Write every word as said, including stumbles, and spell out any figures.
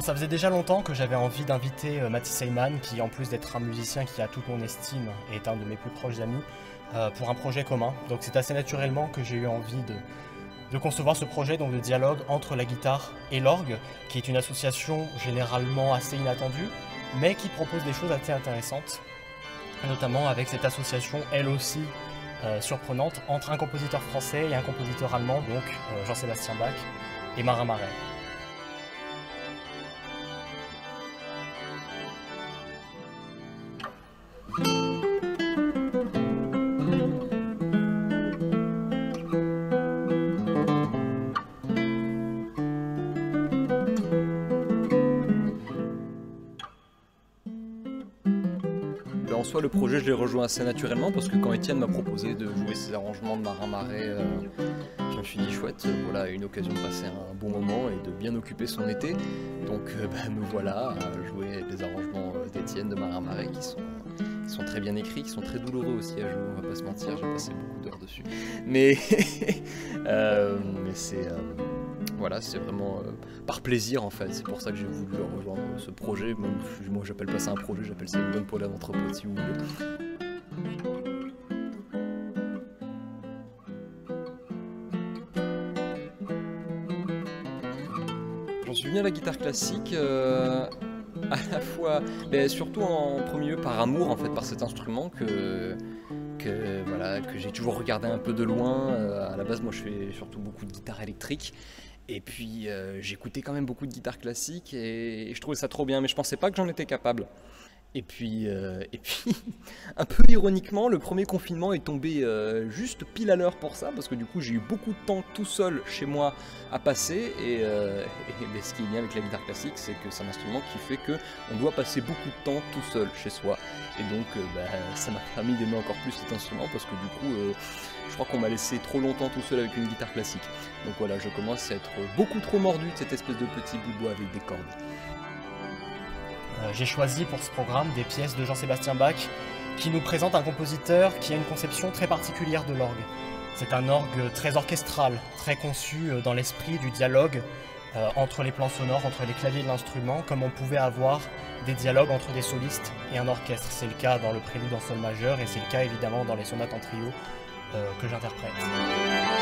Ça faisait déjà longtemps que j'avais envie d'inviter Mathis Heyman, qui en plus d'être un musicien qui a toute mon estime, est un de mes plus proches amis, euh, pour un projet commun. Donc c'est assez naturellement que j'ai eu envie de, de concevoir ce projet, donc de dialogue entre la guitare et l'orgue, qui est une association généralement assez inattendue, mais qui propose des choses assez intéressantes, notamment avec cette association, elle aussi euh, surprenante, entre un compositeur français et un compositeur allemand, donc euh, Jean-Sébastien Bach et Marin Marais. En soi, le projet, je l'ai rejoint assez naturellement parce que quand Étienne m'a proposé de jouer ces arrangements de Marin Marais, euh, je me suis dit chouette, voilà une occasion de passer un bon moment et de bien occuper son été. Donc euh, bah, me voilà à jouer les arrangements d'Étienne de Marin Marais qui sont, qui sont très bien écrits, qui sont très douloureux aussi à jouer, on va pas se mentir, j'ai passé beaucoup d'heures dessus. Mais, euh, mais c'est... Euh, Voilà, c'est vraiment euh, par plaisir en fait, c'est pour ça que j'ai voulu rejoindre ce projet. Même, moi j'appelle pas ça un projet, j'appelle ça une bonne poêle d'entrepôt si vous voulez. J'en suis venu à la guitare classique euh, à la fois, mais surtout en premier lieu par amour en fait, par cet instrument que... Que, voilà, que j'ai toujours regardé un peu de loin. Euh, à la base, moi, je fais surtout beaucoup de guitare électrique. Et puis, euh, j'écoutais quand même beaucoup de guitare classique et, et je trouvais ça trop bien, mais je pensais pas que j'en étais capable. Et puis, euh, et puis un peu ironiquement, le premier confinement est tombé euh, juste pile à l'heure pour ça, parce que du coup, j'ai eu beaucoup de temps tout seul chez moi à passer. Et, euh, et ben, ce qui est bien avec la guitare classique, c'est que c'est un instrument qui fait qu'on doit passer beaucoup de temps tout seul chez soi. Et donc, euh, bah, ça m'a permis d'aimer encore plus cet instrument, parce que du coup, euh, je crois qu'on m'a laissé trop longtemps tout seul avec une guitare classique. Donc voilà, je commence à être beaucoup trop mordu de cette espèce de petit bout de bois avec des cordes. Euh, j'ai choisi pour ce programme des pièces de Jean-Sébastien Bach qui nous présente un compositeur qui a une conception très particulière de l'orgue. C'est un orgue très orchestral, très conçu dans l'esprit du dialogue euh, entre les plans sonores, entre les claviers de l'instrument, comme on pouvait avoir des dialogues entre des solistes et un orchestre. C'est le cas dans le prélude en sol majeur et c'est le cas évidemment dans les sonates en trio euh, que j'interprète.